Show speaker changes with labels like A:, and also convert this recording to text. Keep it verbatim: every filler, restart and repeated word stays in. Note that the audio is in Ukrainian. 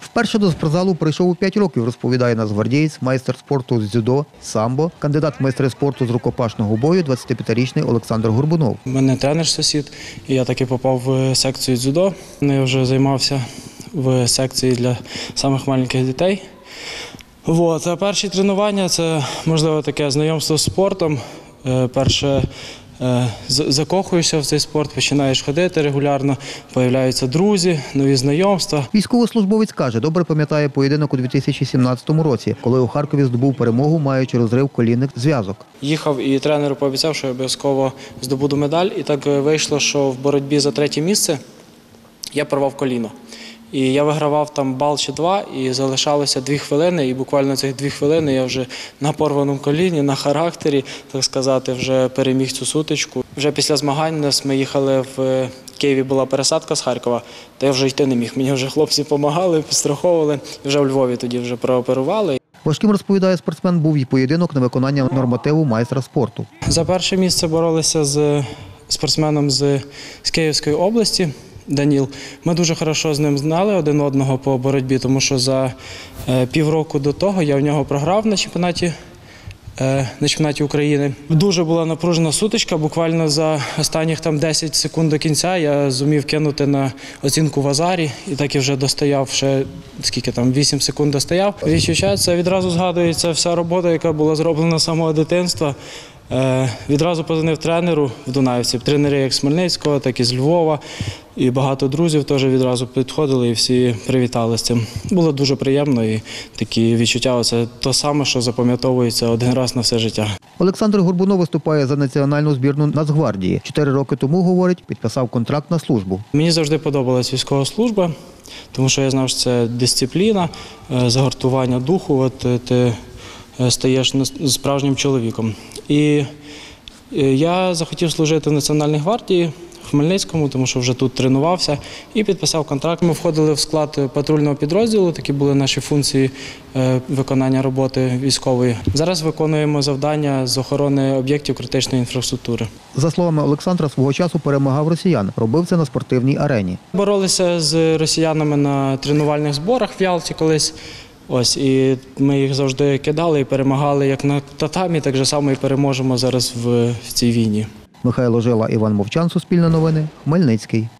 A: Вперше до спортзалу прийшов у п'ять років, розповідає нацгвардієць, майстер спорту з дзюдо, самбо, кандидат в майстри спорту з рукопашного бою, двадцятип'ятирічний Олександр Горбунов.
B: У мене тренер-сусід, і я таки попав в секцію дзюдо. Я вже займався в секції для самих маленьких дітей. Вот. А перші тренування – це, можливо, таке знайомство з спортом. Перше, закохуєшся в цей спорт, починаєш ходити регулярно, з'являються друзі, нові знайомства.
A: Військовослужбовець каже, добре пам'ятає поєдинок у дві тисячі сімнадцятому році, коли у Харкові здобув перемогу, маючи розрив колінних зв'язок.
B: Їхав і тренеру пообіцяв, що я обов'язково здобуду медаль. І так вийшло, що в боротьбі за третє місце я порвав коліно. І я вигравав там бал чи два, і залишалося дві хвилини, і буквально цих дві хвилини я вже на порваному коліні, на характері, так сказати, вже переміг цю сутичку. Вже після змагань нас ми їхали в Києві, була пересадка з Харкова, то я вже йти не міг. Мені вже хлопці допомагали, підстраховували, і вже у Львові тоді вже прооперували.
A: Важким, розповідає спортсмен, був і поєдинок на виконання нормативу майстра спорту.
B: За перше місце боролися з спортсменом з, з Київської області. Даніл. Ми дуже хорошо з ним знали один одного по боротьбі, тому що за півроку до того я в нього програв на чемпіонаті, на чемпіонаті України. Дуже була напружена сутичка, буквально за останніх там десять секунд до кінця я зумів кинути на оцінку в азарі і так і вже достояв, ще скільки там, вісім секунд достояв. Відчуття, це відразу згадується вся робота, яка була зроблена з самого дитинства. Е, відразу подзвонив тренеру в Дунаївці, тренери як з Хмельницького, так і з Львова. І багато друзів теж відразу підходили і всі привітали з цим. Було дуже приємно і такі відчуття, це те саме, що запам'ятовується один раз на все життя.
A: Олександр Горбунов виступає за національну збірну Нацгвардії. Чотири роки тому, говорить, підписав контракт на службу.
B: Мені завжди подобалась військова служба, тому що я знав, що це дисципліна, загартування духу, от ти стаєш справжнім чоловіком. І я захотів служити в Національній гвардії в Хмельницькому, тому що вже тут тренувався, і підписав контракт. Ми входили в склад патрульного підрозділу, такі були наші функції виконання роботи військової. Зараз виконуємо завдання з охорони об'єктів критичної інфраструктури.
A: За словами Олександра, свого часу перемагав росіян. Робив це на спортивній арені.
B: Боролися з росіянами на тренувальних зборах в Ялті колись. Ось, і ми їх завжди кидали і перемагали як на татамі, так же само і переможемо зараз в, в цій війні.
A: Михайло Жила, Іван Мовчан, Суспільне новини, Хмельницький.